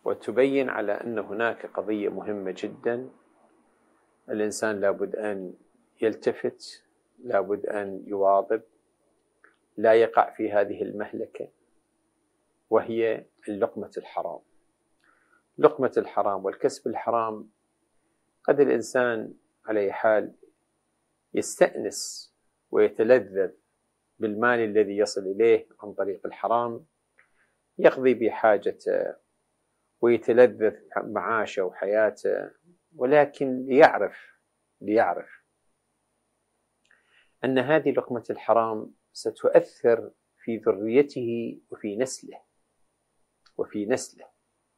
وتبين على أن هناك قضية مهمة جدا الإنسان لابد أن يلتفت، لابد أن يواظب، لا يقع في هذه المهلكة، وهي اللقمة الحرام. لقمة الحرام والكسب الحرام. قد الإنسان على حال يستأنس ويتلذذ بالمال الذي يصل إليه عن طريق الحرام، يقضي بحاجته ويتلذذ معاشه وحياته، ولكن ليعرف أن هذه لقمة الحرام ستؤثر في ذريته وفي نسله.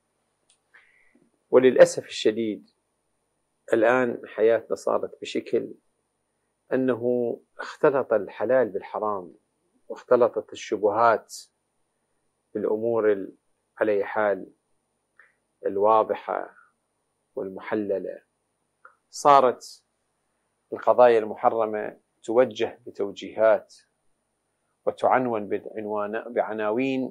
وللأسف الشديد الآن حياتنا صارت بشكل أنه اختلط الحلال بالحرام، واختلطت الشبهات بالأمور على حال الواضحة والمحللة. صارت القضايا المحرمة توجه بتوجيهات وتعنون بعناوين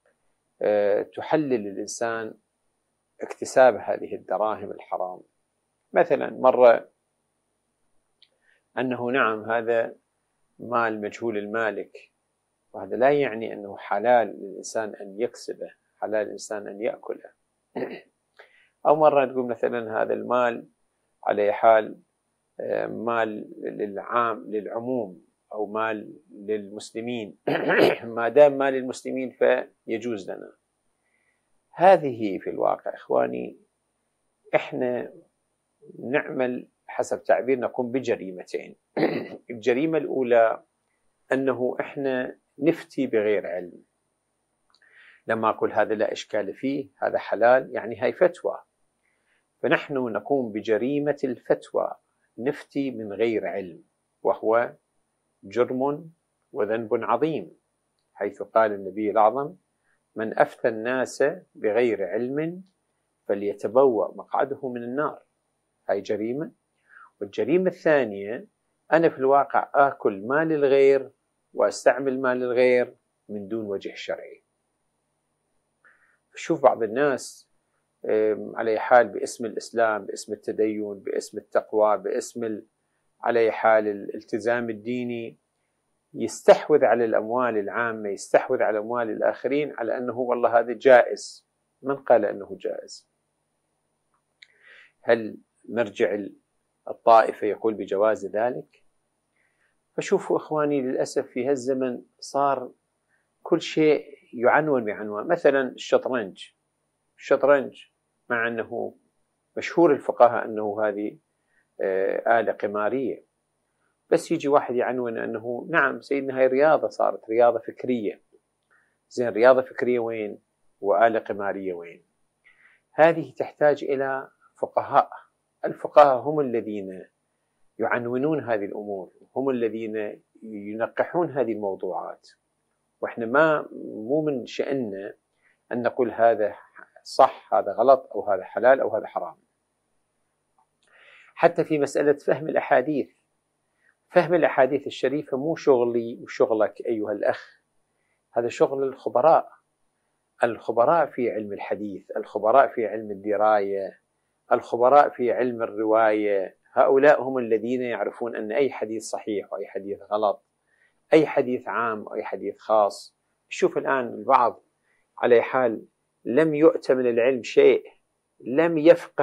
تحلل الإنسان اكتساب هذه الدراهم الحرام. مثلا مرة أنه نعم هذا مال مجهول المالك، وهذا لا يعني أنه حلال للإنسان أن يكسبه، حلال الإنسان أن يأكله. أو مرة تقول مثلا هذا المال على حال مال للعموم أو مال للمسلمين ما دام مال للمسلمين فيجوز لنا. هذه في الواقع إخواني إحنا نعمل حسب تعبير نقوم بجريمتين. الجريمة الأولى أنه إحنا نفتي بغير علم. لما أقول هذا لا إشكال فيه، هذا حلال، يعني هاي فتوى، فنحن نقوم بجريمة الفتوى، نفتي من غير علم، وهو جرم وذنب عظيم، حيث قال النبي الأعظم: من أفتى الناس بغير علم فليتبوأ مقعده من النار. هاي جريمة. والجريمة الثانية أنا في الواقع آكل مال الغير وأستعمل مال الغير من دون وجه شرعي. شوف بعض الناس على حال باسم الإسلام، باسم التدين، باسم التقوى، باسم على حال الالتزام الديني، يستحوذ على الأموال العامة، يستحوذ على أموال الآخرين على أنه والله هذا جائز. من قال أنه جائز؟ هل مرجع الطائفة يقول بجواز ذلك؟ فشوفوا إخواني للأسف في هالزمن صار كل شيء يعنون بعنوان. مثلا الشطرنج مع أنه مشهور الفقهاء أنه هذه آلة قمارية، بس يجي واحد يعنون أنه نعم سيدنا هاي رياضة، صارت رياضة فكرية. زين، رياضة فكرية وين؟ وآلة قمارية وين؟ هذه تحتاج إلى فقهاء. الفقهاء هم الذين يعنونون هذه الأمور، هم الذين ينقحون هذه الموضوعات، وإحنا مو من شأننا أن نقول هذا صح، هذا غلط، أو هذا حلال، أو هذا حرام. حتى في مسألة فهم الأحاديث الشريفة مو شغلي وشغلك أيها الأخ، هذا شغل الخبراء في علم الحديث، الخبراء في علم الدراية، الخبراء في علم الرواية. هؤلاء هم الذين يعرفون أن أي حديث صحيح وأي حديث غلط، أي حديث عام وأي حديث خاص. شوف الآن البعض على حال لم يؤت من العلم شيء، لم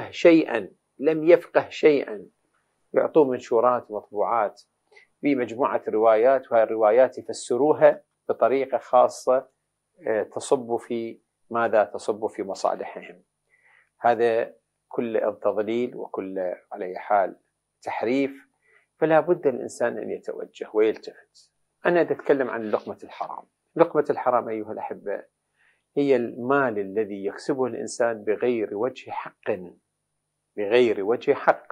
يفقه شيئا، يعطوه منشورات ومطبوعات بمجموعة روايات، وهذه الروايات يفسروها بطريقة خاصة تصب في ماذا؟ تصب في مصالحهم. هذا كل تضليل وكل على حال تحريف. فلا بد الإنسان أن يتوجه ويلتفت. أنا أتكلم عن لقمة الحرام. لقمة الحرام أيها الأحبة هي المال الذي يكسبه الإنسان بغير وجه حق.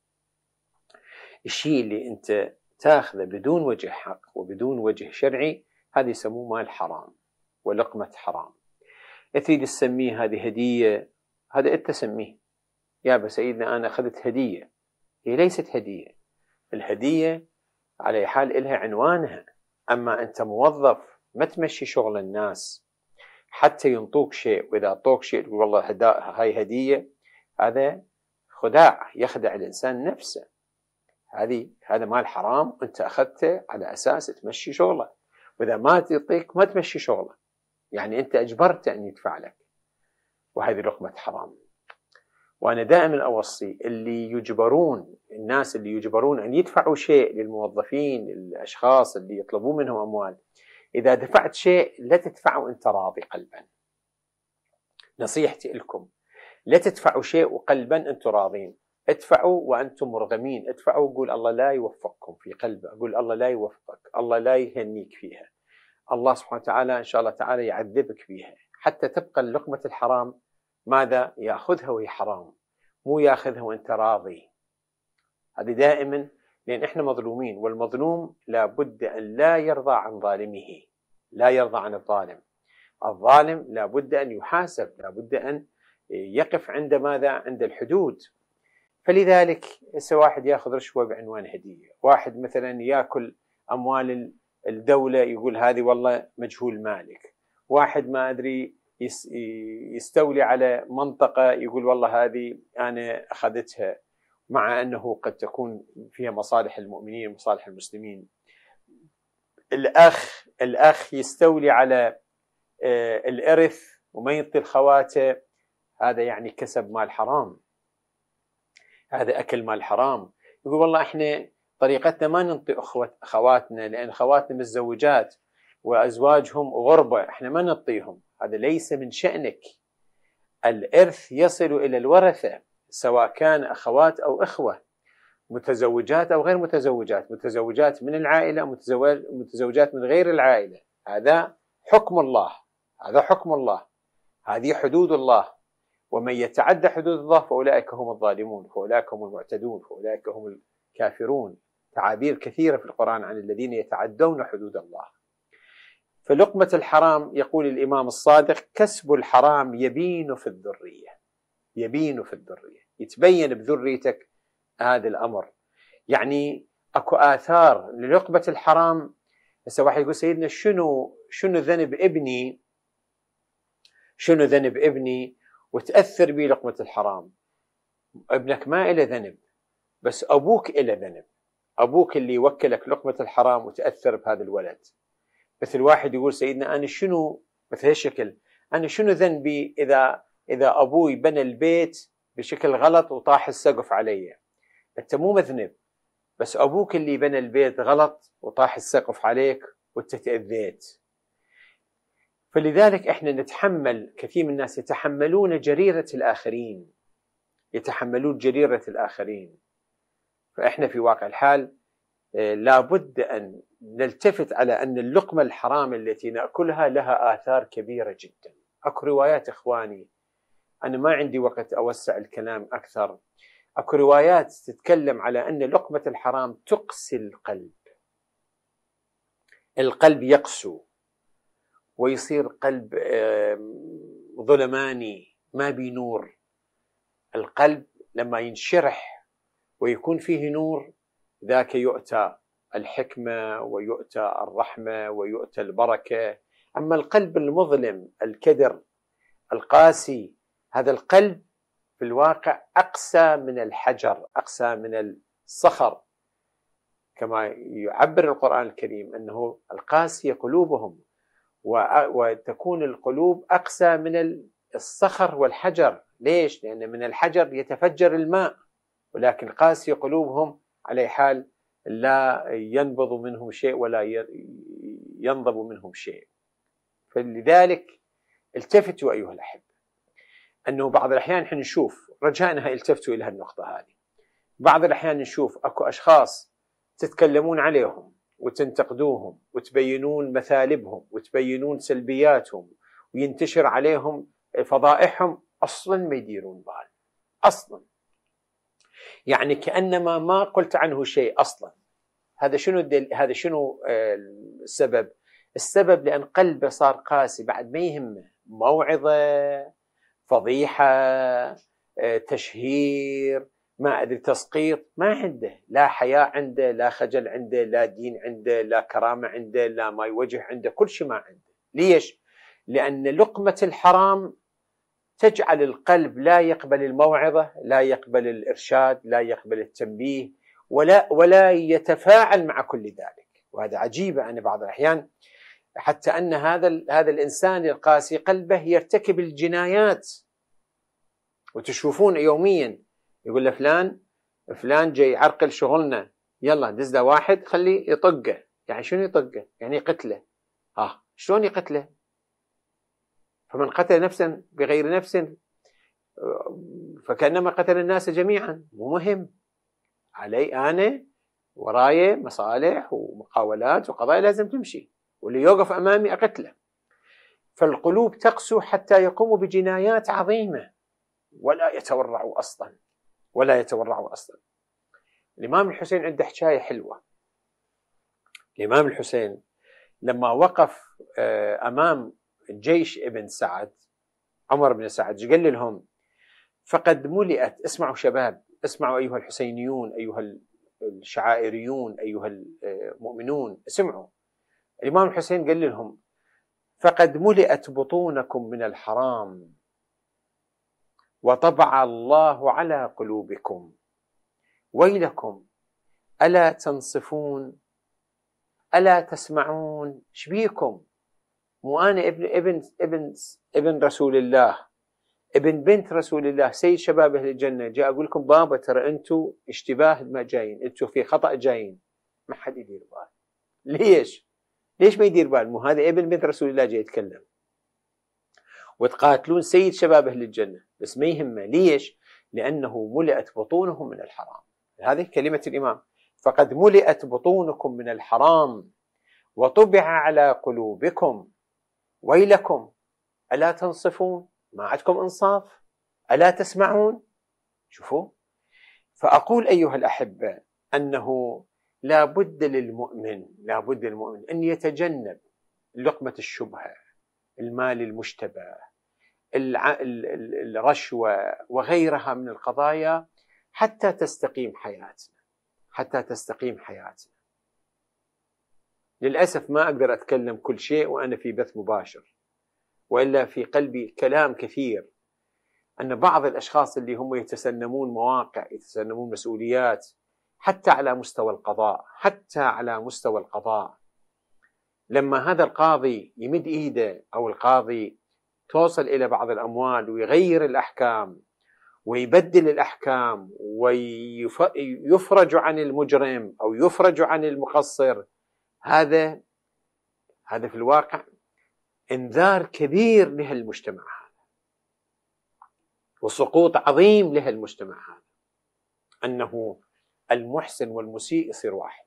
الشيء اللي أنت تأخذه بدون وجه حق وبدون وجه شرعي هذا يسموه مال حرام ولقمة حرام. تريد تسميه هذه هدية، هذا أنت تسميه يا سيدنا أنا أخذت هدية. هي ليست هدية. الهدية على حال إلها عنوانها. أما أنت موظف ما تمشي شغل الناس، حتى ينطوك شيء، وإذا أعطوك شيء تقول والله هاي هدية. هذا خداع، يخدع الإنسان نفسه. هذا مال حرام أنت أخذته على أساس تمشي شغله، وإذا ما تعطيك ما تمشي شغله، يعني أنت أجبرته أن يدفع لك، وهذه لقمة حرام. وأنا دائما أوصي الناس اللي يجبرون أن يدفعوا شيء للموظفين، الأشخاص اللي يطلبون منهم أموال، إذا دفعت شيء لا تدفعوا أنت راضي قلبا. نصيحتي لكم، لا تدفعوا شيء وقلبا أنتم راضين، ادفعوا وأنتم مرغمين. ادفعوا قول الله لا يوفقكم في قلبه، قول الله لا يوفقك، الله لا يهنيك فيها، الله سبحانه وتعالى إن شاء الله تعالى يعذبك فيها، حتى تبقى اللقمة الحرام ماذا يأخذها وهي حرام، مو يأخذها وأنت راضي. هذه دائما، لأن إحنا مظلومين، والمظلوم لا بد أن لا يرضى عن ظالمه، لا يرضى عن الظالم. الظالم لا بد أن يحاسب، لا بد أن يقف عند ماذا؟ عند الحدود. فلذلك واحد يأخذ رشوة بعنوان هدية، واحد مثلا يأكل أموال الدولة يقول هذه والله مجهول مالك، واحد ما أدري يستولي على منطقة يقول والله هذه أنا أخذتها، مع أنه قد تكون فيها مصالح المؤمنين ومصالح المسلمين. الأخ يستولي على الإرث وما يعطي الخواته، هذا يعني كسب مال حرام، هذا أكل مال حرام. يقول والله إحنا طريقتنا ما نعطي أخواتنا لأن خواتنا متزوجات وأزواجهم غربة، إحنا ما نعطيهم. هذا ليس من شأنك. الإرث يصل إلى الورثة، سواء كان أخوات أو إخوة، متزوجات أو غير متزوجات، متزوجات من العائلة، متزوجات من غير العائلة. هذا حكم الله، هذا حكم الله، هذه حدود الله. ومن يتعدى حدود الله فأولئك هم الظالمون، فأولئك هم المعتدون، فأولئك هم الكافرون. تعابير كثيرة في القرآن عن الذين يتعدون حدود الله. فلقمة الحرام يقول الإمام الصادق كسب الحرام يبين في الذرية، يبين في الذرية، يتبين بذريتك هذا الأمر. يعني أكو آثار للقمة الحرام. هسه واحد يقول سيدنا شنو ذنب ابني، شنو ذنب ابني وتأثر به لقمة الحرام؟ ابنك ما إله ذنب، بس أبوك إله ذنب، أبوك اللي يوكلك لقمة الحرام وتأثر بهذا الولد. مثل واحد يقول سيدنا أنا شنو، مثل هالشكل، أنا شنو ذنبي إذا أبوي بنى البيت بشكل غلط وطاح السقف علي؟ أنت مو مذنب، بس أبوك اللي بنى البيت غلط وطاح السقف عليك وأنت تأذيت. فلذلك إحنا نتحمل، كثير من الناس يتحملون جريرة الآخرين، يتحملون جريرة الآخرين. فإحنا في واقع الحال لابد أن نلتفت على أن اللقمة الحرام التي نأكلها لها آثار كبيرة جدا. أكو روايات إخواني، أنا ما عندي وقت أوسع الكلام أكثر، أكو روايات تتكلم على أن لقمة الحرام تقسي القلب، القلب يقسو ويصير قلب ظلماني ما بي نور. القلب لما ينشرح ويكون فيه نور، ذاك يؤتى الحكمة ويؤتى الرحمة ويؤتى البركة. أما القلب المظلم الكدر القاسي، هذا القلب في الواقع أقسى من الحجر، أقسى من الصخر، كما يعبر القرآن الكريم أنه القاسية قلوبهم، وتكون القلوب أقسى من الصخر والحجر. ليش؟ لأن من الحجر يتفجر الماء، ولكن قاسية قلوبهم على حال لا ينبض منهم شيء ولا ينضب منهم شيء. فلذلك التفتوا أيها الأحبة، أنه بعض الأحيان نحن نشوف، رجاء التفتوا إلى هالنقطة هذه، بعض الأحيان نشوف أكو أشخاص تتكلمون عليهم وتنتقدوهم وتبينون مثالبهم وتبينون سلبياتهم وينتشر عليهم فضائحهم، أصلا ما يديرون بال، أصلا يعني كأنما ما قلت عنه شيء أصلا. هذا شنو السبب؟ السبب لأن قلبه صار قاسي، بعد ما يهمه موعظة، فضيحة، تشهير، ما أدري تسقيط، ما عنده لا حياء عنده، لا خجل عنده، لا دين عنده، لا كرامة عنده، لا ما يوجه عنده، كل شيء ما عنده. ليش؟ لأن لقمة الحرام تجعل القلب لا يقبل الموعظة، لا يقبل الإرشاد، لا يقبل التنبيه، ولا يتفاعل مع كل ذلك. وهذا عجيب أن بعض الأحيان حتى أن هذا الإنسان القاسي قلبه يرتكب الجنايات، وتشوفون يوميا يقول له فلان جاي يعرقل شغلنا، يلا دز له واحد خليه يطقه. يعني شنو يطقه؟ يعني يقتله. شلون يقتله؟ فمن قتل نفسا بغير نفس فكأنما قتل الناس جميعا. مو مهم علي، أنا وراي مصالح ومقاولات وقضايا لازم تمشي، واللي يوقف أمامي أقتله. فالقلوب تقسو حتى يقوموا بجنايات عظيمة ولا يتورعوا أصلا، ولا يتورعوا أصلا. الإمام الحسين عنده حكاية حلوة. الإمام الحسين لما وقف أمام جيش ابن سعد، عمر بن سعد، قال لهم: فقد ملئت، اسمعوا شباب، اسمعوا أيها الحسينيون، أيها الشعائريون، أيها المؤمنون، اسمعوا. الإمام الحسين قال لهم: فقد ملئت بطونكم من الحرام وطبع الله على قلوبكم، ويلكم ألا تنصفون، ألا تسمعون؟ شبيكم؟ مو أنا ابن رسول الله، ابن بنت رسول الله، سيد شباب أهل الجنة، جاء أقول لكم بابا ترى أنتوا اشتباه ما جايين، أنتوا في خطأ جايين. ما حد يدير بال. ليش ما يدير بال؟ مو هذا ابن بنت رسول الله جاي يتكلم، وتقاتلون سيد شباب أهل الجنة، بس ما يهمه. ليش؟ لأنه ملئت بطونهم من الحرام. هذه كلمة الإمام: فقد ملئت بطونكم من الحرام وطبع على قلوبكم، ويلكم ألا تنصفون؟ ما عندكم إنصاف؟ ألا تسمعون؟ شوفوا. فأقول أيها الأحبة أنه لا بد للمؤمن أن يتجنب لقمة الشبهة، المال المشتبه، الرشوة وغيرها من القضايا، حتى تستقيم حياتنا. للأسف ما أقدر أتكلم كل شيء وأنا في بث مباشر، وإلا في قلبي كلام كثير. أن بعض الأشخاص اللي هم يتسنمون مواقع، يتسنمون مسؤوليات، حتى على مستوى القضاء، لما هذا القاضي يمد إيده أو القاضي توصل إلى بعض الأموال ويغير الأحكام ويبدل الأحكام ويفرج عن المجرم أو يفرج عن المقصر، هذا في الواقع انذار كبير لهالمجتمع هذا، وسقوط عظيم لهالمجتمع هذا، أنه المحسن والمسيء يصير واحد،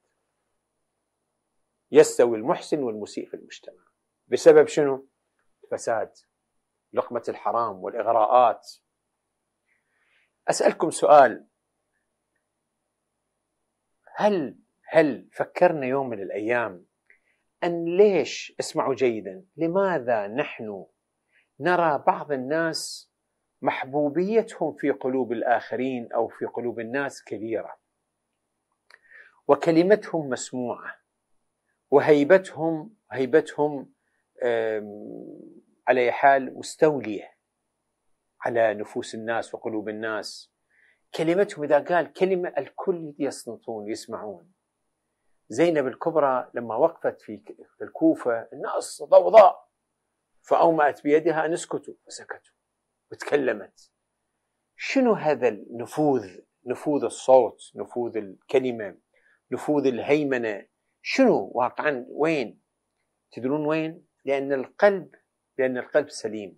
يستوي المحسن والمسيء في المجتمع. بسبب شنو؟ الفساد، لقمة الحرام والإغراءات. أسألكم سؤال: هل فكرنا يوم من الأيام أن ليش، اسمعوا جيدا، لماذا نحن نرى بعض الناس محبوبيتهم في قلوب الآخرين أو في قلوب الناس كبيرة، وكلمتهم مسموعة، وهيبتهم على حال مستولية على نفوس الناس وقلوب الناس. كلمتهم إذا قال كلمة الكل يصمتون يسمعون. زينب الكبرى لما وقفت في الكوفة الناس ضوضاء، فأومأت بيدها أن اسكتوا، فسكتوا وتكلمت. شنو هذا النفوذ؟ نفوذ الصوت، نفوذ الكلمة، نفوذ الهيمنة. شنو واقعا؟ وين؟ تدرون وين؟ لأن القلب سليم،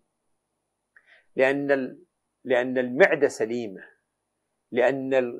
لأن المعدة سليمة، لأن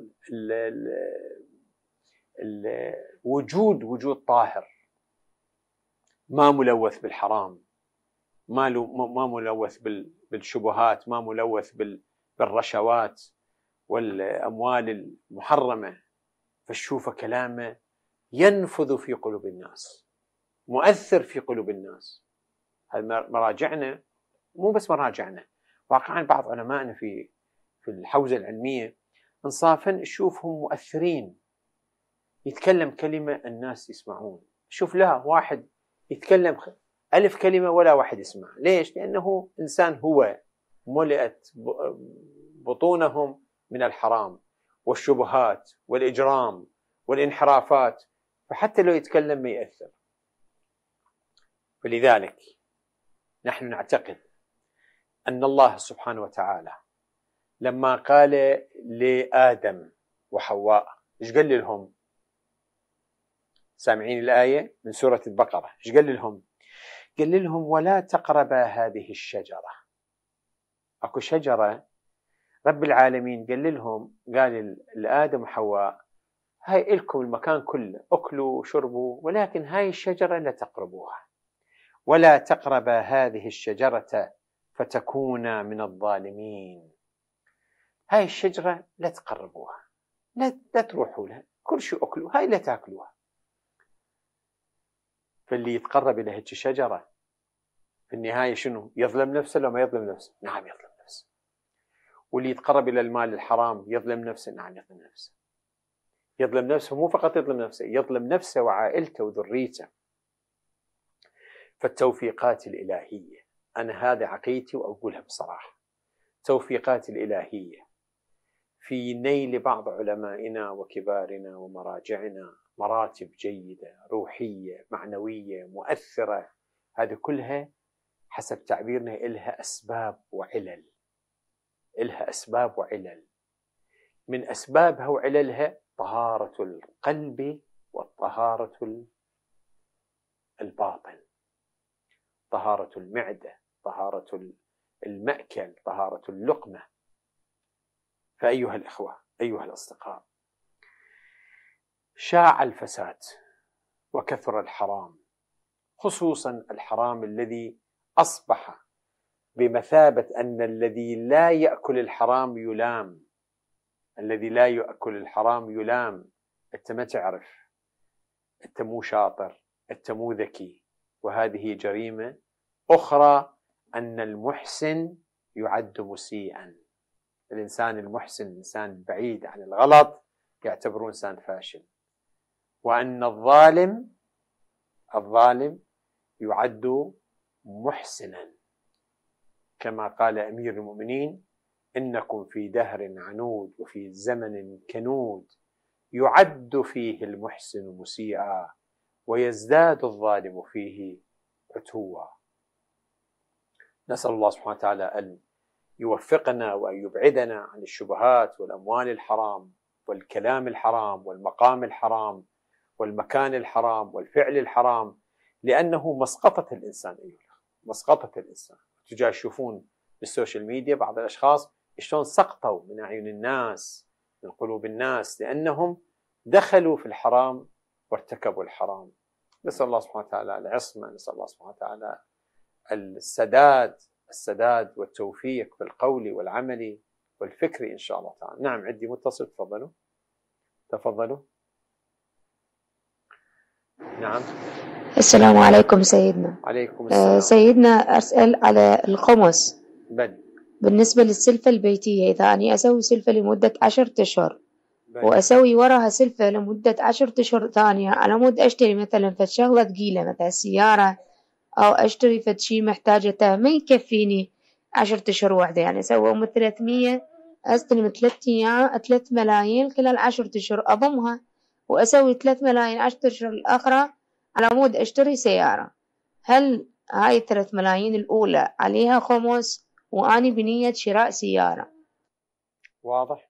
وجود طاهر، ما ملوث بالحرام، ما ملوث بالشبهات، ما ملوث بالرشوات والأموال المحرمة. فالشوفة كلامه ينفذ في قلوب الناس، مؤثر في قلوب الناس. هذا مراجعنا، مو بس مراجعنا، واقعا بعض علمائنا في الحوزة العلمية انصافا نشوفهم مؤثرين، يتكلم كلمة الناس يسمعون. شوف، لا واحد يتكلم ألف كلمة ولا واحد يسمع. ليش؟ لأنه إنسان هو ملئت بطونهم من الحرام والشبهات والإجرام والانحرافات، فحتى لو يتكلم ما يأثر. فلذلك نحن نعتقد أن الله سبحانه وتعالى لما قال لآدم وحواء، إيش قال لهم؟ سامعين الآية من سورة البقرة، إيش قال لهم؟ قال لهم ولا تقربا هذه الشجرة. أكو شجرة رب العالمين قال لهم، قال لآدم وحواء هاي إلكم المكان كله، أكلوا وشربوا، ولكن هاي الشجرة لا تقربوها، ولا تقربا هذه الشجرة فتكونا من الظالمين. هاي الشجرة لا تقربوها، لا تروحوا لها، كل شيء أكلوا، هاي لا تأكلوها. فاللي يتقرب إلى هيك شجرة في النهاية شنو؟ يظلم نفسه لو ما يظلم نفسه؟ نعم يظلم نفسه. واللي يتقرب إلى المال الحرام يظلم نفسه؟ نعم يظلم نفسه. يظلم نفسه، مو فقط يظلم نفسه، يظلم نفسه وعائلته وذريته. فالتوفيقات الإلهية، أنا هذا عقيدتي وأقولها بصراحة، توفيقات الإلهية في نيل بعض علمائنا وكبارنا ومراجعنا مراتب جيدة روحية معنوية مؤثرة، هذه كلها حسب تعبيرنا إلها أسباب وعلل. إلها أسباب وعلل، من أسبابها وعللها طهارة القلب والطهارة الباطن، طهارة المعدة، طهارة المأكل، طهارة اللقمة. فأيها الإخوة، أيها الأصدقاء، شاع الفساد وكثر الحرام، خصوصا الحرام الذي أصبح بمثابة أن الذي لا يأكل الحرام يلام. الذي لا يأكل الحرام يلام. أنت ما تعرف، أنت مو شاطر، أنت مو ذكي. وهذه جريمة أخرى، أن المحسن يعد مسيئا. الإنسان المحسن، الإنسان بعيد عن الغلط، يعتبرون إنسان فاشل. وأن الظالم يعد محسنا، كما قال أمير المؤمنين إنكم في دهر عنود وفي زمن كنود يعد فيه المحسن مسيئا ويزداد الظالم فيه عتوا. نسأل الله سبحانه وتعالى أن يوفقنا وأن يبعدنا عن الشبهات والأموال الحرام والكلام الحرام والمقام الحرام والمكان الحرام والفعل الحرام، لأنه مسقطة الإنسان. مسقطة الإنسان. تجاه تشوفون بالسوشيال ميديا بعض الأشخاص شلون سقطوا من أعين الناس، من قلوب الناس، لأنهم دخلوا في الحرام وارتكبوا الحرام. نسأل الله سبحانه وتعالى العصمة، نسأل الله سبحانه وتعالى السداد والتوفيق في القول والعمل والفكر إن شاء الله تعالى. نعم عندي متصل، تفضلوا. نعم. السلام عليكم سيدنا. عليكم السلام. سيدنا أسأل على الخمس. بالنسبة للسلفة البيتية، إذا أنا أسوي سلفة لمدة 10 أشهر وأسوي وراها سلفة لمدة 10 أشهر ثانية، على مود أشتري مثلا فد شغلة ثقيلة مثل سيارة أو أشتري فد شي محتاجته ما يكفيني 10 أشهر واحدة، يعني أسوي 300 أستلم 3 ملايين خلال 10 أشهر أضمها وأسوي 3 ملايين 10 أشهر الأخرى على مود أشتري سيارة. هل هاي 3 ملايين الأولى عليها خمس وأني بنية شراء سيارة؟ واضح.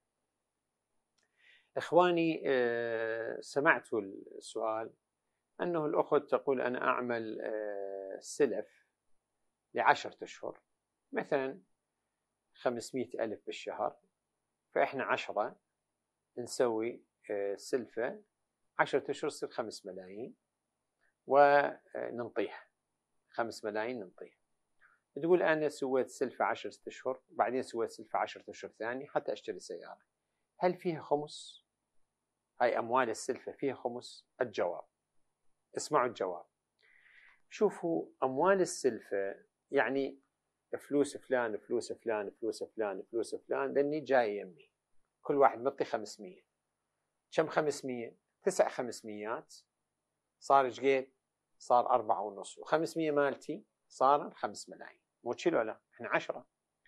إخواني، سمعت السؤال أنه الأخت تقول أنا أعمل سلف ل10 أشهر، مثلا 500,000 بالشهر، فإحنا 10 نسوي سلفة 10 أشهر تصير 5 ملايين وننطيها 5 ملايين ننطيها. تقول أنا سويت سلفة 10 أشهر بعدين سويت سلفة 10 أشهر ثاني حتى أشتري سيارة، هل فيها خمس؟ هاي أموال السلفة فيها خمس؟ الجواب، اسمعوا الجواب. شوفوا، أموال السلفة يعني فلوس فلان فلوس فلان فلوس فلان فلوس فلان، لأني جاي يمي كل واحد مطي 500. كم 500؟ 9 500 صار ايش قد؟ صار 4.5، و500 مالتي صار 5 ملايين. مو كيلو، لا احنا 10.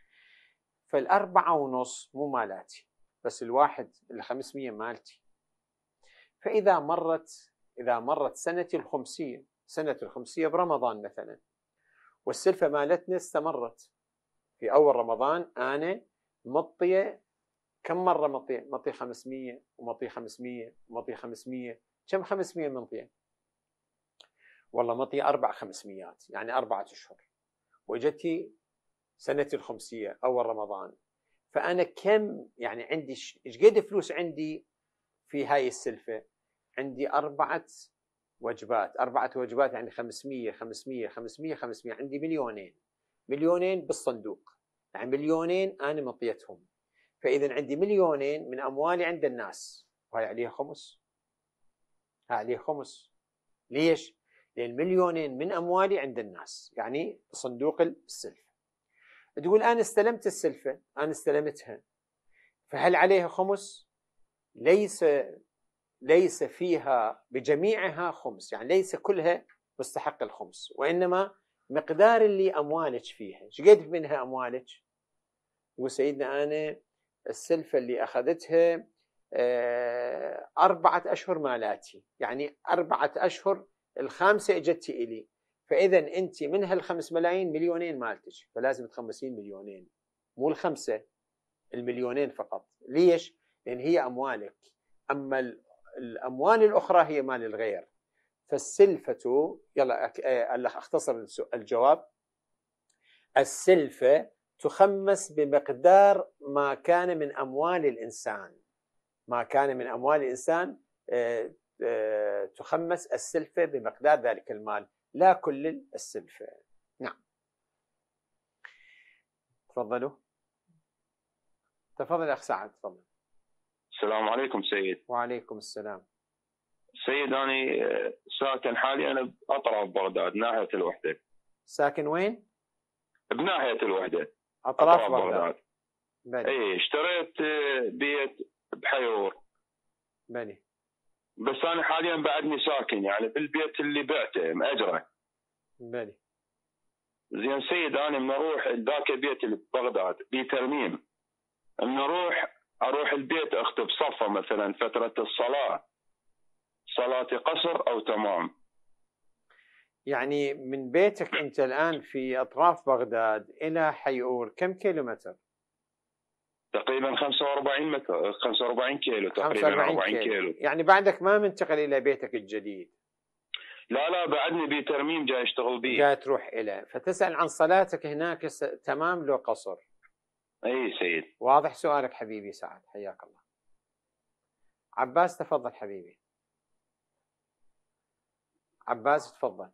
فال4.5 مو مالاتي، بس الواحد ال500 مالتي. فإذا مرت سنة الخمسية برمضان مثلا، والسلفة مالتنا استمرت في أول رمضان، أنا مطية كم مرة مطية 500 ومطية 500 ومطية 500. كم 500 منطية؟ والله مطية 4 500، يعني 4 أشهر. وجتي سنة الخمسية أول رمضان، فأنا كم يعني عندي إيش قد فلوس عندي في هاي السلفة؟ عندي 4 وجبات. 4 وجبات يعني 500 500 500 500، عندي مليونين بالصندوق، يعني مليونين أنا مطيتهم. فإذا عندي مليونين من أموالي عند الناس، وهي عليها خمس. ليش؟ لأن مليونين من أموالي عند الناس، يعني صندوق السلفة. تقول أنا استلمت السلفة، أنا استلمتها، فهل عليها خمس؟ ليس فيها بجميعها خمس، يعني ليس كلها مستحق الخمس، وإنما مقدار اللي أموالك فيها. شقد منها أموالك؟ يقول سيدنا أنا السلفة اللي أخذتها 4 أشهر مالاتي، يعني 4 أشهر الخامسة اجتي إلي. فإذا أنت من هال5 ملايين مليونين مالتك، فلازم تخمسين مليونين، مو ال5، المليونين فقط. ليش؟ لأن هي أموالك، أما الأموال الأخرى هي مال الغير. فالسلفة، يلا أختصر الجواب، السلفة تخمس بمقدار ما كان من أموال الإنسان. تخمس السلفة بمقدار ذلك المال، لا كل السلفة. نعم، تفضل أخ سعد، تفضل. السلام عليكم سيد. وعليكم السلام سيد، أنا ساكن حاليا بأطراف بغداد، ناحية الوحدة. ساكن وين؟ بناحية الوحدة، أطراف بغداد. اي، اشتريت بيت بحيور. بني. بس أنا حاليا بعدني ساكن يعني بالبيت اللي بعته مأجره. بني. زين سيد، أنا من أروح ذاك البيت اللي ببغداد بترميم، من أروح البيت أختب صفة مثلا فترة الصلاة، صلاتي قصر أو تمام. يعني من بيتك أنت الآن في أطراف بغداد إلى حيور كم كيلومتر؟ تقريبا 45 كيلو، تقريبا 40 كيلو. يعني بعدك ما منتقل إلى بيتك الجديد؟ لا، بعدني بترميم جاي اشتغل بيه. جاي تروح إليه، فتسأل عن صلاتك هناك تمام لو قصر؟ اي سيد. واضح سؤالك حبيبي سعد، حياك الله. عباس تفضل حبيبي. عباس تفضل.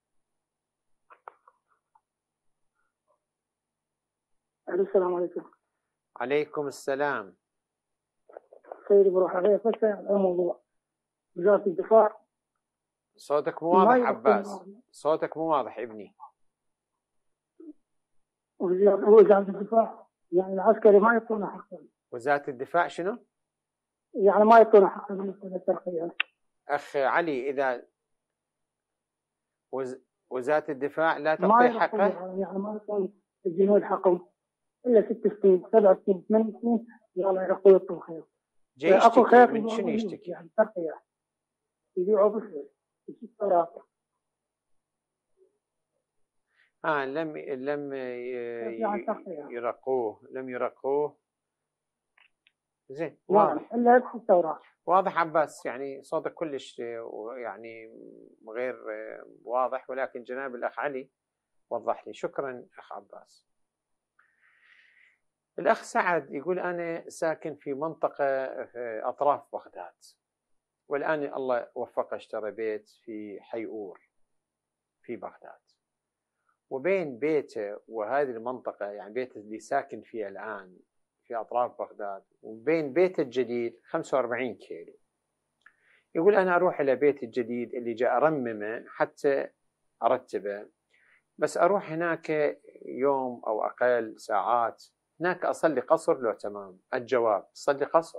السلام عليكم. عليكم السلام. سيدي بروح عليه بس الموضوع وزارة الدفاع. صوتك مو واضح عباس، صوتك مو واضح ابني. وزارة الدفاع يعني العسكري ما يعطونا حقا. وزارة الدفاع شنو؟ يعني ما يعطونا حقا بالنسبة للترقية. أخ علي، إذا وزارة الدفاع لا تعطي حقه، يعني ما يعطون الجنود حقهم إلا 6 سنين 7 سنين 8 سنين، يلا يعطوا يعطوا خير. أكو خير من شنو يشتكي؟ يعني ترقية يبيعوا بفلوس لم يرقوه. زين، واضح. إلا في التوراة. واضح عباس، يعني صوتك كلش يعني غير واضح، ولكن جناب الأخ علي وضح لي. شكرا أخ عباس. الأخ سعد يقول أنا ساكن في منطقة في أطراف بغداد، والآن الله وفقه اشترى بيت في حيور في بغداد، وبين بيته وهذه المنطقة، يعني بيته اللي ساكن فيه الآن في أطراف بغداد، وبين بيته الجديد 45 كيلو. يقول أنا أروح إلى بيت الجديد اللي جاء أرممه حتى أرتبه، بس أروح هناك يوم أو أقل ساعات، هناك أصلي قصر لو تمام؟ الجواب صلي قصر.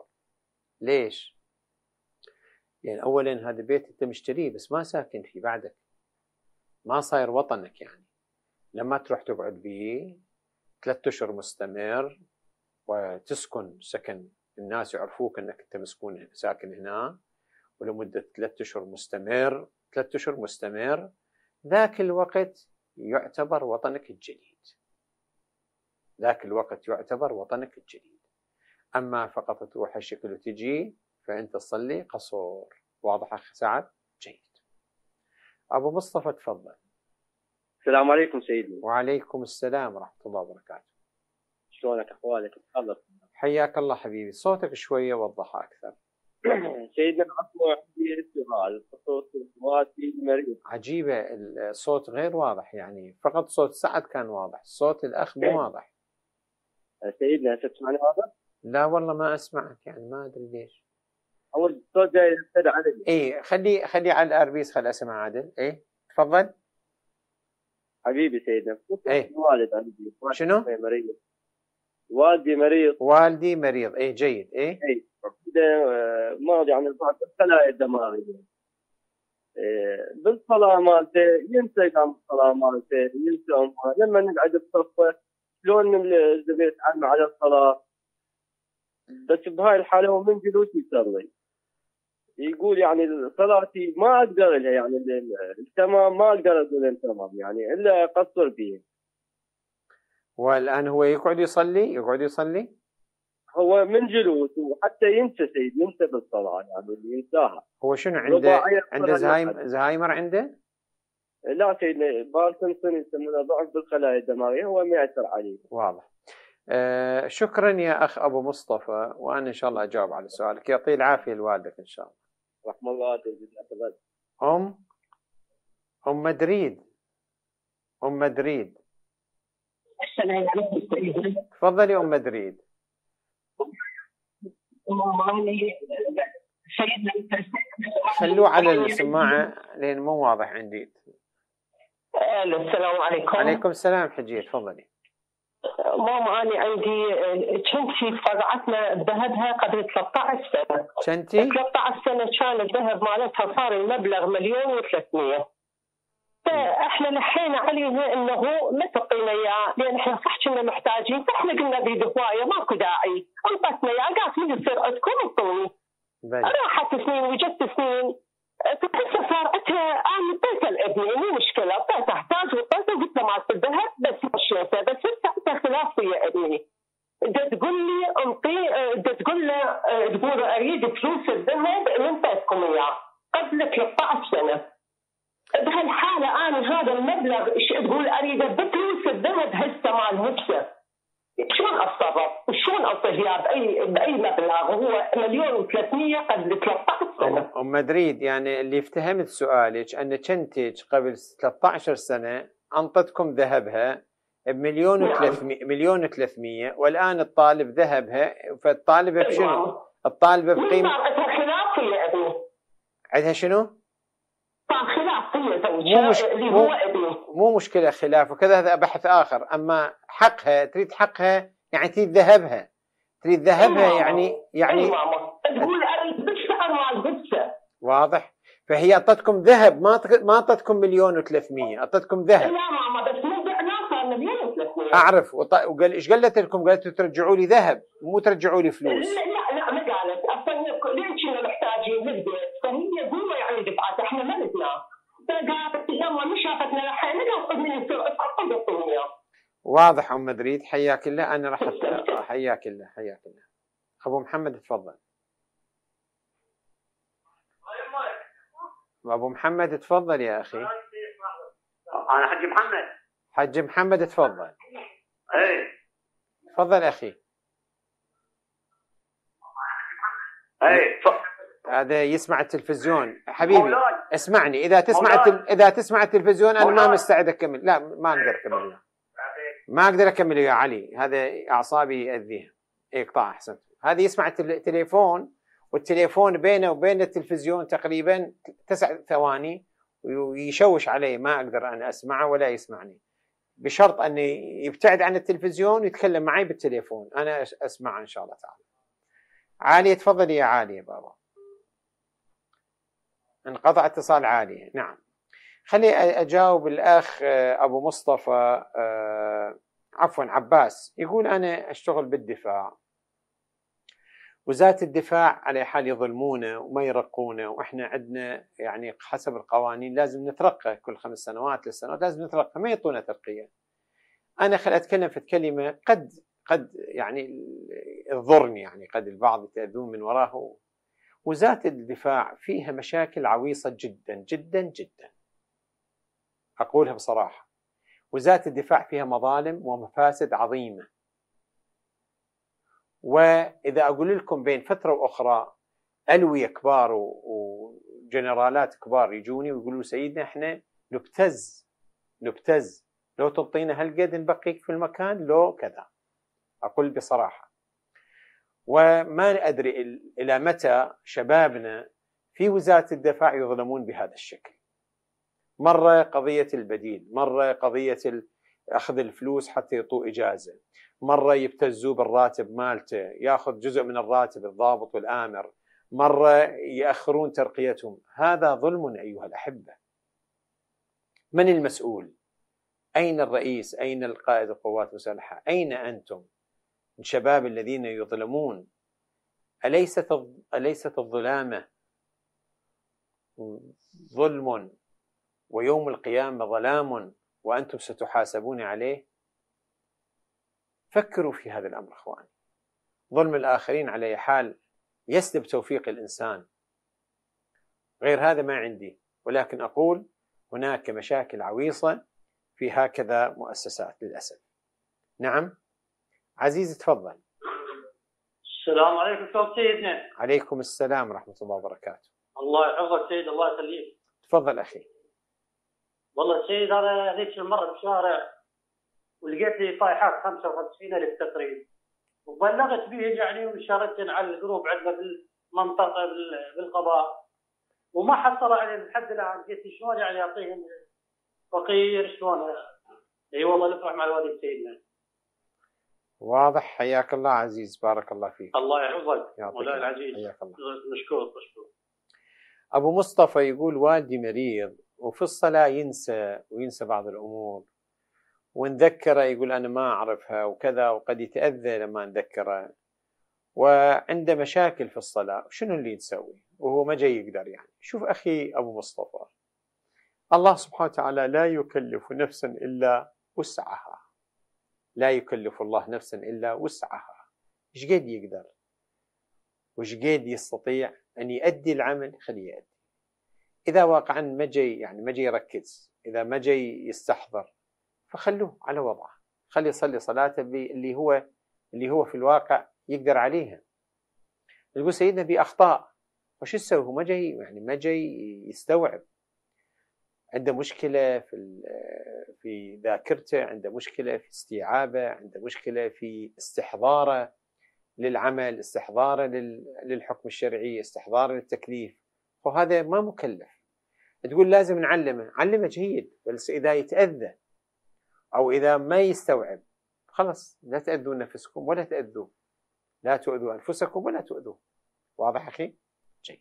ليش؟ يعني أولا هذا بيت أنت مشتريه بس ما ساكن فيه بعدك، ما صاير وطنك. يعني لما تروح تقعد به 3 أشهر مستمر وتسكن سكن الناس يعرفوك أنك أنت مسكون ساكن هنا ولمدة 3 أشهر مستمر، 3 أشهر مستمر، ذاك الوقت يعتبر وطنك الجديد. ذاك الوقت يعتبر وطنك الجديد. أما فقط تروح هالشكل وتجي فأنت تصلي قصور. واضح أخ سعد؟ جيد. أبو مصطفى تفضل. السلام عليكم سيدي. وعليكم السلام ورحمة الله وبركاته. شلونك أحوالك؟ تفضل. حياك الله حبيبي، صوتك شوية وضحها أكثر. سيدنا العفو، عندي سؤال بخصوص والدي مريض. عجيبة الصوت غير واضح، يعني فقط صوت سعد كان واضح، صوت الأخ مو واضح. سيدنا هسه تسمعني واضح؟ لا والله ما أسمعك، يعني ما أدري ليش. أول الصوت جاي يبتدى عدل. إيه خلي على الأربيس، خل أسمع عادل. إيه تفضل حبيبي سيدنا. إيه والد عندي. شنو؟ مريض. والدي مريض. والدي مريض. إيه جيد. إيه مرض يعني بعض الخلايا الدماغية. بالصلاة مالته ينسى قام الصلاة مالته، ينسى أمها. لما نقعد بصفه شلون الزبيت عنه على الصلاة، بس بهاي الحالة هو من جلوس يصلي يقول يعني صلاتي ما أقدر لها، يعني التمام ما أقدر أقول التمام يعني إلا أقصر فيه. والآن هو يقعد يصلي هو من جلوس وحتى ينسى سيد، ينسى بالصلاة يعني ينساها. هو شنو عنده زهايمر عنده؟ لا سيدنا باركنسون يسمونه ضعف بالخلايا الدماغية، هو ما يأثر عليه. واضح. شكرا يا أخ أبو مصطفى، وأنا إن شاء الله أجاوب على سؤالك. يعطيه العافية لوالدك إن شاء الله. رحم الله أم مدريد. السلام عليكم. تفضلي أم مدريد. خلوه على السماعة لأن مو واضح عندي. السلام عليكم. عليكم السلام حجية، تفضلي. ماما أنا عندي كنتي فرعتنا ذهبها قبل 13 سنة. كنتي؟ 13 سنة كان الذهب مالتها صار المبلغ 1,300,000. فاحنا لحينا عليها انه ما تعطينا اياه لان احنا صح كنا محتاجين، فاحنا قلنا بيد هوايه ماكو داعي، انطتنا اياه قالت من يصير عندكم انطوني. راحت سنين وجت سنين، هسه صار عندها انا اديتها لابني مو مشكله، اديته احتاج واديته قلت له مالت الذهب بس مشيته، بس هسه عندها خلاف ويا ابني. تقول لي انطي، تقول له تقول اريد فلوس الذهب اللي انطيتكم اياه قبل 13 سنه. بهالحالة أنا هذا المبلغ تقول أريد بفلوس الذهب هسه مال هسه، شلون أتصرف؟ وشلون أعطيه إياه بأي مبلغ؟ وهو 1,300,000 قبل 13 سنة. أم مدريد، يعني اللي افتهمت سؤالك أنك أنت قبل 13 سنة أنطتكم ذهبها ب1,300,000 والآن الطالب ذهبها، فالطالبة بشنو؟ الطالبة بقيمة. عندها خلاف يا أبي. عندها شنو؟ مو مشكلة خلاف وكذا، هذا بحث آخر. أما حقها، تريد حقها يعني تريد ذهبها، يعني تقول أريد بالسعر مال قدسة. واضح. فهي أعطتكم ذهب، ما أعطتكم 1,300,000، أعطتكم ذهب. لا ماما بس مو بعناه صار 1,300,000. أعرف. وقال إيش قالت لكم؟ قالت ترجعوا لي ذهب مو ترجعوا لي فلوس. لا ما قالت أصلا ليش كنا محتاجين للبيت، فهي قوة يعني دفعت احنا ما بدناه، فقالت لما مش شافتنا لحين قالت من يصير الدنيا. واضح أم مدريد، حياك الله. أنا راح حياك الله. أبو محمد تفضل. أبو محمد تفضل يا أخي. أنا حج محمد تفضل. إيه تفضل أخي. إيه هذا يسمع التلفزيون حبيبي. اسمعني، إذا تسمع التلفزيون أنا ما مستعد أكمل. لا ما أقدر أكمل، ما أقدر أكمل يا علي، هذا أعصابي يأذيها. اقطع أحسن. هذا يسمع التليفون، والتليفون بينه وبين التلفزيون تقريبا 9 ثواني ويشوش علي، ما أقدر أنا أسمعه ولا يسمعني، بشرط أن يبتعد عن التلفزيون ويتكلم معي بالتليفون، أنا أسمعه إن شاء الله تعالى. عالية تفضل يا عالية بابا. انقطع اتصال عالية. نعم. خلي أجاوب الأخ أبو مصطفى عفوا عباس، يقول أنا أشتغل بالدفاع، وزارة الدفاع على حال يظلمونا وما يرقونا، وإحنا عندنا يعني حسب القوانين لازم نترقى كل 5 سنوات 3 سنوات لازم نترقى، ما يعطونا ترقية. أنا خل أتكلم في كلمة قد يعني تضرني، يعني قد البعض يتأذون من وراه. وزارة الدفاع فيها مشاكل عويصة جدا جدا جدا، أقولها بصراحة. وزارة الدفاع فيها مظالم ومفاسد عظيمة، وإذا أقول لكم بين فترة وأخرى ألوية كبار وجنرالات كبار يجوني ويقولوا سيدنا إحنا نبتز لو تعطينا هالقد نبقيك في المكان لو كذا، أقول بصراحة. وما أدري إلى متى شبابنا في وزارة الدفاع يظلمون بهذا الشكل. مرة قضية البديل، مرة قضية أخذ الفلوس حتى يعطوه إجازة، مرة يبتزوه بالراتب مالته، يأخذ جزء من الراتب الضابط والآمر، مرة يأخرون ترقيتهم. هذا ظلم أيها الأحبة. من المسؤول؟ أين الرئيس؟ أين القائد القوات المسلحة؟ أين أنتم الشباب الذين يظلمون؟ أليست الظلامة ظلم ويوم القيامة ظلام وأنتم ستحاسبون عليه؟ فكروا في هذا الأمر أخواني. ظلم الآخرين على حال يسلب توفيق الإنسان، غير هذا ما عندي، ولكن أقول هناك مشاكل عويصة في هكذا مؤسسات للأسف. نعم عزيز تفضل. السلام عليكم سيدنا. عليكم السلام ورحمة الله وبركاته. الله يحفظك سيد، الله يخليك. تفضل أخي. والله سيد أنا هذيك المرة بالشارع ولقيت لي طايحات 55,000 تقريبا، وبلغت به يعني وشاركت على الجروب عندنا بالمنطقة بالقضاء، وما حصل عليه لحد الآن. قلت شلون يعني أعطيهم فقير شلون؟ اي والله نفرح مع الوالد سيدنا. واضح. حياك الله عزيز، بارك الله فيك. الله يحفظك مولاي العزيز. حياك الله. مشكور. أبو مصطفى يقول والدي مريض وفي الصلاة ينسى بعض الأمور، ونذكره يقول أنا ما أعرفها وكذا، وقد يتأذى لما نذكره، وعنده مشاكل في الصلاة. شنو اللي نسوي وهو ما جاي يقدر؟ يعني شوف أخي أبو مصطفى، الله سبحانه وتعالى لا يكلف نفسا إلا وسعها، لا يكلف الله نفسا إلا وسعها. إيش قد يقدر وإيش قد يستطيع أن يؤدي العمل خليه يؤدي. إذا واقعا ما جاي يركز، إذا ما جاي يستحضر، فخلوه على وضعه، خليه يصلي صلاته اللي هو في الواقع يقدر عليها. يقول سيدنا بأخطاء، وش يسوي؟ هو ما جاي يستوعب، عنده مشكلة في ذاكرته، عنده مشكلة في استيعابه، عنده مشكلة في استحضاره للعمل، استحضاره للحكم الشرعي، استحضاره للتكليف، وهذا ما مكلف. تقول لازم علمه جيد، بس إذا يتأذى أو إذا ما يستوعب خلاص لا تأذوا نفسكم ولا تأذوه، لا تؤذوا أنفسكم ولا تؤذوه. واضح أخي؟ جيد.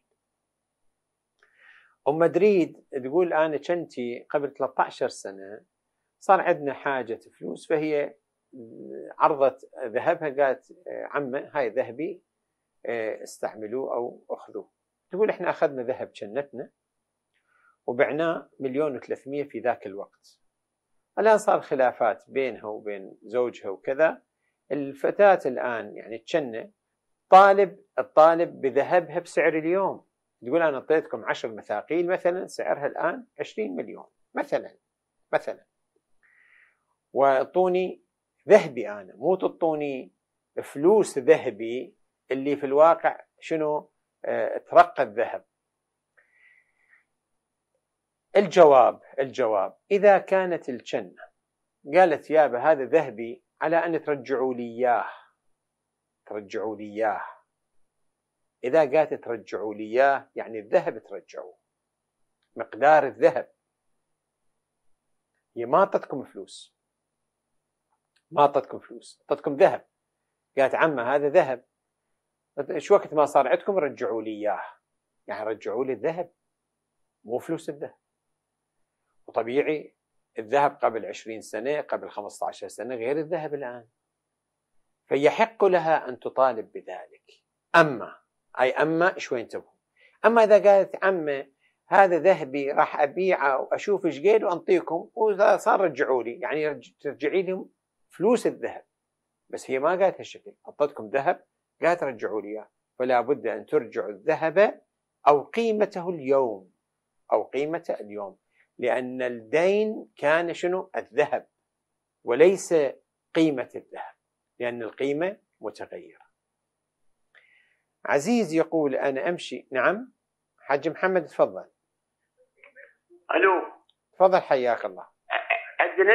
أم مدريد تقول أنا كنتي قبل 13 سنة صار عندنا حاجة فلوس، فهي عرضت ذهبها، قالت عمه هاي ذهبي استعملوه أو أخذوه. تقول إحنا أخذنا ذهب جنتنا وبعناه 1,300,000 في ذاك الوقت. الآن صار خلافات بينها وبين زوجها وكذا. الفتاة الآن يعني تشنى الطالب بذهبها بسعر اليوم. تقول أنا أعطيتكم 10 مثاقيل مثلا، سعرها الآن 20 مليون مثلا، وأعطوني ذهبي أنا، مو تعطوني فلوس ذهبي اللي في الواقع شنو ترقى الذهب. الجواب إذا كانت الجنة قالت يابا هذا ذهبي على أن ترجعوا لي إياه، إذا قالت ترجعوا لي إياه يعني الذهب ترجعوه، مقدار الذهب. هي ما أعطتكم فلوس، أعطتكم ذهب. قالت عمه هذا ذهب، شو وقت ما صار عندكم رجعوا لي إياه، يعني رجعوا لي الذهب مو فلوس الذهب. وطبيعي الذهب قبل 20 سنة قبل 15 سنة غير الذهب الآن، فيحق لها أن تطالب بذلك. أما شوي انتبهوا، أما إذا قالت عمه هذا ذهبي راح أبيعه وأشوف إيش قيل وأنطيكم، وإذا صار رجعوا لي، يعني ترجعي لهم فلوس الذهب، بس هي ما قالت هالشكل، أعطتكم ذهب قالت رجعوا لي إياه، فلا بد أن ترجعوا الذهب أو قيمته اليوم، أو قيمته اليوم، لأن الدين كان شنو؟ الذهب، وليس قيمة الذهب، لأن القيمة متغيرة. عزيز يقول أنا أمشي. نعم حاج محمد تفضل. الو تفضل حياك الله. عندي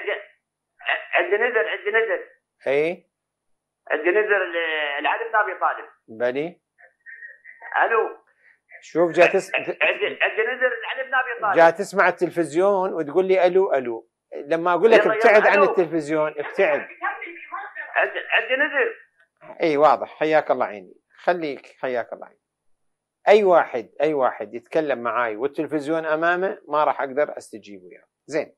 نذر اي عندي نذر العلي بن ابي طالب. بلي الو شوف جاء عندي نذر العلي بن ابي طالب، جاء تسمع التلفزيون وتقول لي الو، لما اقول لك ابتعد عن التلفزيون ابتعد. عندي نذر. اي واضح، حياك الله عيني، خليك حياك الله عيني. اي واحد يتكلم معاي والتلفزيون امامه ما راح اقدر استجيب وياه. زين.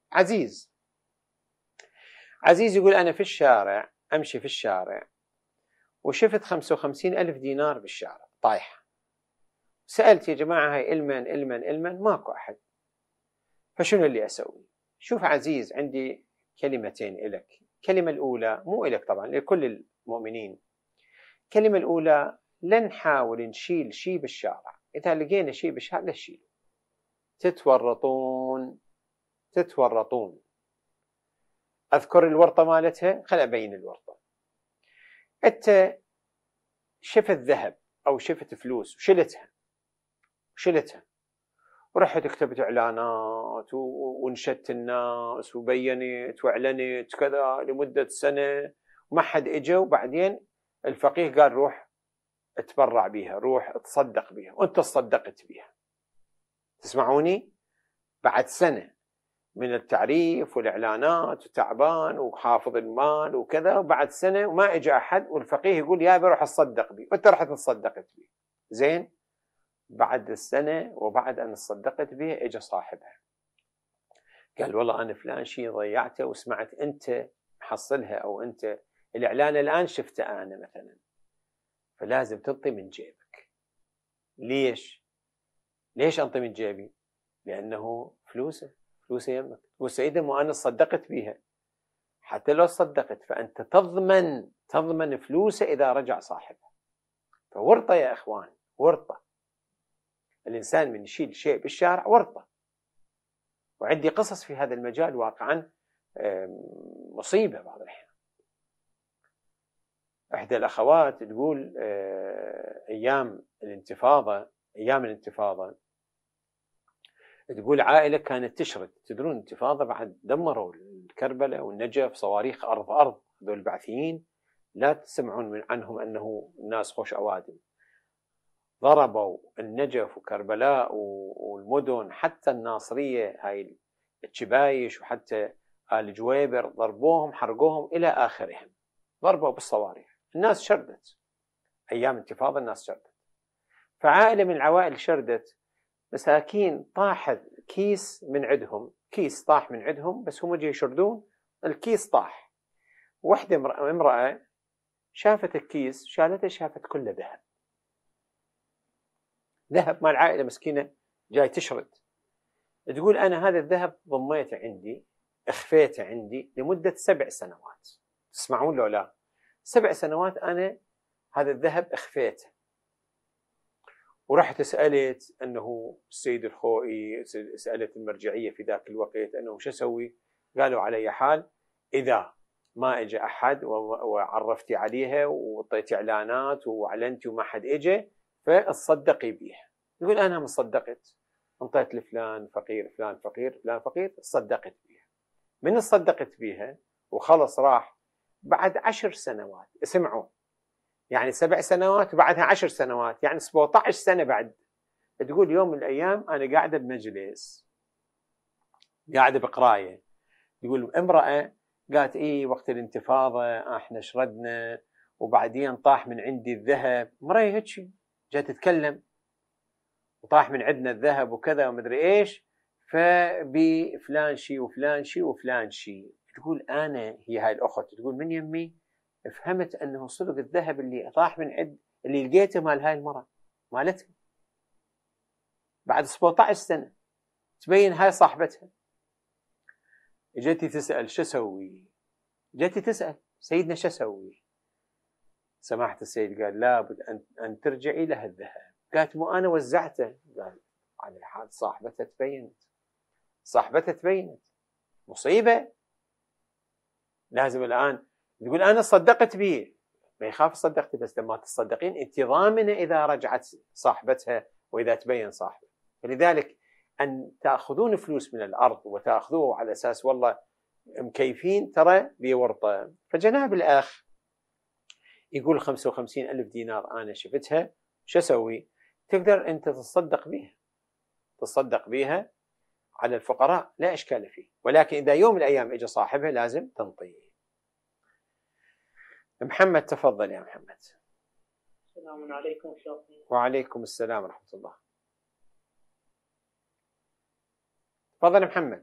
عزيز يقول انا في الشارع، امشي في الشارع وشفت 55,000 دينار بالشارع طايحه، سألت يا جماعه هاي المن ماكو احد، فشنو اللي اسوي؟ شوف عزيز، عندي كلمتين لك. الكلمه الاولى مو لك طبعا، لكل المؤمنين. الكلمه الاولى، لا نحاول نشيل شيء بالشارع، إذا لقينا شيء بالشارع لا نشيله، تتورطون. أذكر الورطة مالتها، خل أبين الورطة. أنت شفت ذهب أو شفت فلوس وشلتها ورحت كتبت إعلانات ونشدت الناس وبينت وأعلنت كذا لمدة سنة وما حد إجا، وبعدين الفقيه قال روح اتبرع بيها، روح تصدق بيها، وانت تصدقت بيها. تسمعوني؟ بعد سنة من التعريف والإعلانات وتعبان وحافظ المال وكذا، وبعد سنة وما اجى أحد، والفقيه يقول يا بروح أتصدق بيه، وانت رحت تصدقت بيه. زين. بعد السنة وبعد أن تصدقت به اجى صاحبها قال والله أنا فلان شيء ضيعته وسمعت أنت محصلها، أو أنت الإعلان الآن شفته أنا مثلا، فلازم تنطي من جيبك. ليش أنطي من جيبي؟ لأنه فلوسه يمك، وسيدا مو أنا صدقت بيها. حتى لو صدقت فأنت تضمن فلوسه إذا رجع صاحبها. فورطة يا إخوان، ورطة. الإنسان من يشيل شيء بالشارع ورطة. وعندي قصص في هذا المجال واقعا مصيبة بعض الأحيان. إحدى الأخوات تقول أيام الانتفاضة تقول عائلة كانت تشرد، تدرون الانتفاضة بعد دمروا الكربلاء والنجف، صواريخ أرض هذول البعثيين لا تسمعون عنهم أنه الناس خوش أوادم، ضربوا النجف وكربلاء والمدن، حتى الناصرية هاي الشبايش وحتى آل جويبر ضربوهم حرقوهم إلى آخرهم، ضربوا بالصواريخ. الناس شردت أيام انتفاضة، الناس شردت. فعائلة من العوائل شردت، مساكين طاح كيس من عندهم، كيس طاح من عندهم، بس هم جاي يشردون الكيس طاح. وحدة امرأة شافت الكيس، شالته، شافت كله ذهب مال العائلة مسكينة جاي تشرد. تقول أنا هذا الذهب ضميته عندي، اخفيته عندي لمدة 7 سنوات. تسمعون لو لا؟ 7 سنوات أنا هذا الذهب اخفيته. ورحت سألت أنه السيد الخوئي، سألت المرجعية في ذاك الوقت أنه شو أسوي؟ قالوا على حال إذا ما إجا أحد وعرفتي عليها وطيتي إعلانات وأعلنتي وما حد إجا فاتصدقي بيها. يقول أنا مصدقت، انطيت لفلان فقير فلان فقير صدقت بيها. من صدقت بيها وخلص راح بعد 10 سنوات. اسمعوا، يعني 7 سنوات وبعدها 10 سنوات، يعني 17 سنة بعد. تقول يوم من الأيام أنا قاعدة بمجلس، قاعدة بقراية، تقول امرأة قالت إيه وقت الانتفاضة احنا شردنا وبعدين طاح من عندي الذهب. مرة هيك جاءت تتكلم، وطاح من عندنا الذهب وكذا ومدري إيش. فبفلان شيء وفلان شيء وفلان شيء. تقول أنا، هي هاي الأخت تقول من يمي فهمت أنه صدق الذهب اللي طاح من عند اللي لقيته مال هاي المرأة مالتها بعد 17 سنة تبين هاي صاحبتها. اجتي تسأل شو اسوي؟ جتي تسأل سيدنا شو اسوي؟ سماحة السيد قال لابد أن ترجعي لها الذهب. قالت مو أنا وزعته. قال على الحال صاحبتها تبينت مصيبة. لازم الآن تقول أنا صدقت به، ما يخاف صدقتي، بس لما تصدقين أنت ضامنة إذا رجعت صاحبتها وإذا تبين صاحبه. فلذلك أن تأخذون فلوس من الأرض وتأخذوه على أساس والله مكيفين ترى بورطة. فجناب الأخ يقول 55,000 دينار أنا شفتها شو أسوي؟ تقدر أنت تصدق بها على الفقراء لا إشكال فيه، ولكن إذا يوم من الأيام إجا صاحبها لازم تنطيه. محمد تفضل يا محمد. السلام عليكم شيخنا. وعليكم السلام ورحمة الله. تفضل محمد.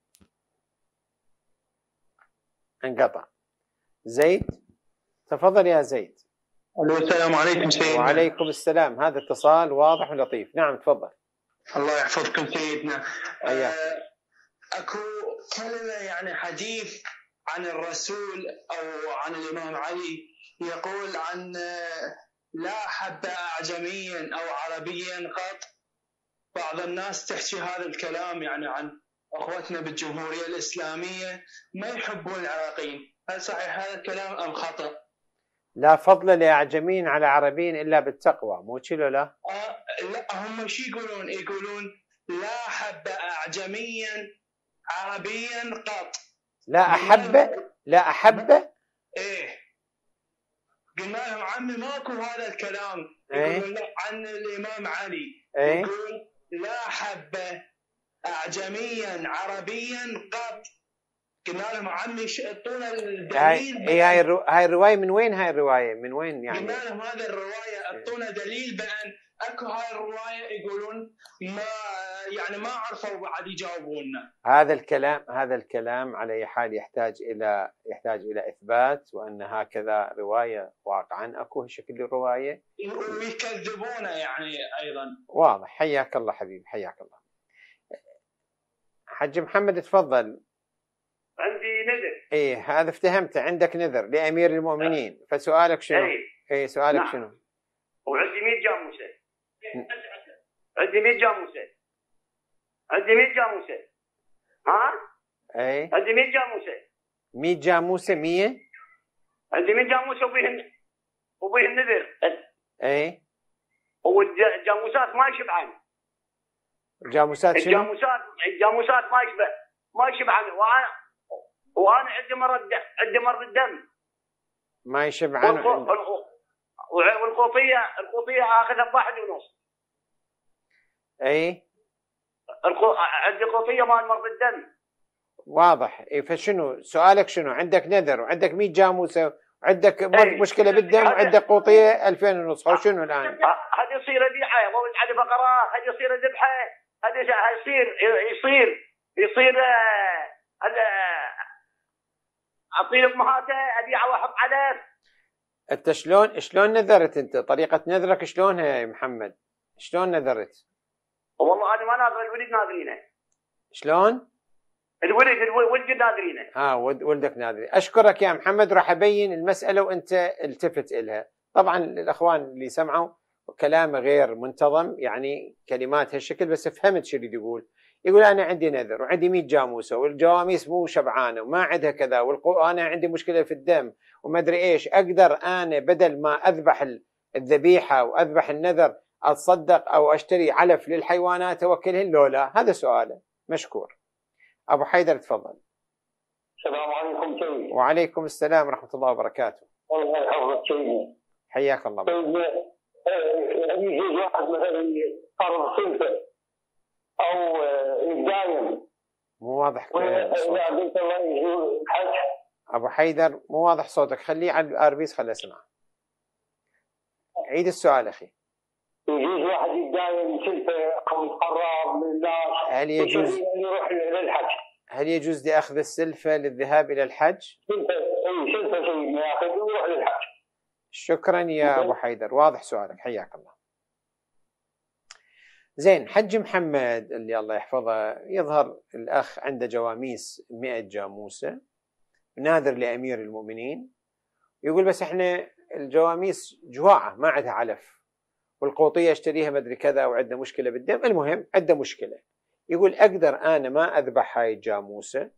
انقطع. زيد تفضل يا زيد. السلام عليكم سيدنا. وعليكم السلام. هذا اتصال واضح ولطيف. نعم تفضل. الله يحفظكم سيدنا. اكو كلمة يعني حديث عن الرسول أو عن الإمام علي يقول عن لا حب أعجميا أو عربيا قط. بعض الناس تحكي هذا الكلام يعني عن أخوتنا بالجمهورية الإسلامية ما يحبون العراقيين. هل صحيح هذا الكلام أم خطأ؟ لا فضل لأعجمين على عربيين إلا بالتقوى، مو كيلو لا؟ لا هم شو يقولون؟ يقولون لا حب أعجميا عربيا قط. لا أحب إيه. قلنا لهم عمي ماكو هذا الكلام. يقولون لا عن الإمام علي. يقول لا حب أعجميا عربيا قط. قلنا لهم عمي اعطونا الدليل. هاي الرواية من وين؟ هاي الرواية من وين يعني؟ قلنا لهم هذا الرواية اعطونا دليل بأن اكو هاي الرواية. يقولون ما عرفوا بعد يجاوبونا. هذا الكلام على أي حال يحتاج إلى إثبات، وأن هكذا رواية واقعا أكو شكل الرواية ويكذبونه يعني أيضا. واضح. حياك الله حبيبي، حياك الله. حج محمد تفضل. عندي نذر. هذا افتهمته، عندك نذر لأمير المؤمنين. فسؤالك شنو؟ سؤالك نعم. شنو؟ وعندي 100 جاموسة. عندي 100 جاموسة. عندي 100 جاموسة. ها؟ عندي 100 جاموسة. 100 جاموسة 100؟ عندي 100 جاموسة وبيهن نذر. والجاموسات ما يشبعن. الجاموسات شنو؟ الجاموسات ما يشبعن. وانا عندي مرض الدم ما يشبعن. والقوطية اخذها ب1.5. عندي قوطية مال مرض الدم. واضح. فشنو سؤالك شنو؟ عندك نذر وعندك 100 جاموسة وعندك مشكلة بالدم وعندك قوطية 2,500. أو شنو الآن؟ هذه يصير ذبحة والله على بقرة. هذه يصير ذبحة. هذه يصير أعطي أمهاته أبيعه وأحط علف. أنت شلون نذرت أنت؟ طريقة نذرك شلونها يا محمد؟ شلون نذرت؟ والله أنا ما ناظر، الولد ناظرينه. شلون؟ الولد ناظرينه. ولدك ناظرين. أشكرك يا محمد، راح أبين المسألة وأنت التفت إلها. طبعا الأخوان اللي سمعوا كلامه غير منتظم، يعني كلمات هالشكل، بس فهمت شو اللي يقول أنا عندي نذر وعندي 100 جاموسة والجواميس مو شبعانة وما عندها كذا، وأنا عندي مشكلة في الدم وما أدري إيش. أقدر أنا بدل ما أذبح الذبيحة وأذبح النذر أتصدق أو أشتري علف للحيوانات أوكلهن لولا؟ هذا سؤاله. مشكور. أبو حيدر تفضل. السلام عليكم سيدي. وعليكم السلام ورحمة الله وبركاته. الله يحفظك سيدي. حياك الله. يجي واحد مثلا قرض سلفة أو يتداين. مو واضح صوتك. أبو حيدر مو واضح صوتك، خليه على الأربيس خليه أسمع. عيد السؤال أخي. يجوز واحد يتداين سلفه او يتقرب من الناس. هل يجوز يروح للحج؟ هل يجوز لأخذ السلفة للذهاب إلى الحج؟ سلفة سيدنا ياخذ ويروح للحج. شكرا يا أبو حيدر، واضح سؤالك، حياك الله. زين، حج محمد اللي الله يحفظه يظهر الأخ عنده جواميس 100 جاموسة، ناذر لأمير المؤمنين، يقول بس احنا الجواميس جواعة ما عندها علف، والقوطية اشتريها مدري كذا وعندنا مشكلة بالدم، المهم عنده مشكلة. يقول أقدر أنا ما أذبح هاي الجاموسة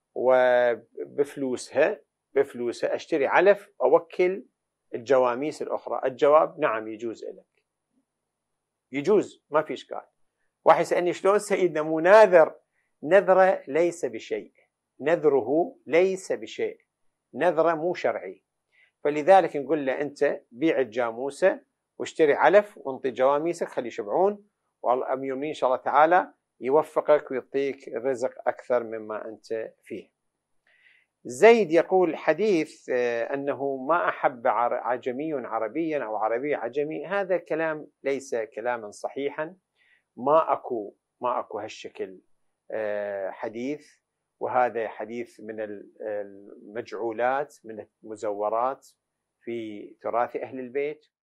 وبفلوسها أشتري علف أوكل الجواميس الأخرى؟ الجواب نعم يجوز لك، يجوز، ما في إشكال. واحد يسألني شلون سيدنا مو ناذر؟ نذره ليس بشيء، نذره ليس بشيء، نذره مو شرعي، فلذلك نقول له أنت بيع الجاموسة واشتري علف وانطي جواميسك خلي يشبعون، والأمير المؤمنين إن شاء الله تعالى يوفقك ويعطيك الرزق أكثر مما أنت فيه. زيد يقول حديث أنه ما أحب عجمي عربيا أو عربي عجمي، هذا كلام ليس كلاما صحيحا، ما أكو هالشكل حديث، وهذا حديث من المجعولات من المزورات في تراث أهل البيت،